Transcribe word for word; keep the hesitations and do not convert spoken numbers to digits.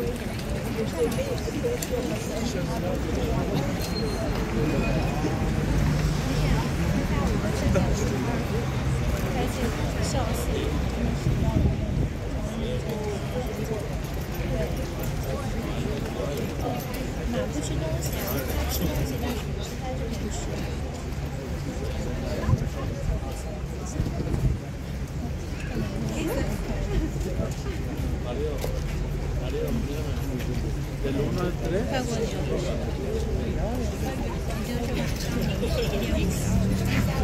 笑死！马不吃东西啊，它吃东西，但是不吃它就能吃。泰国牛。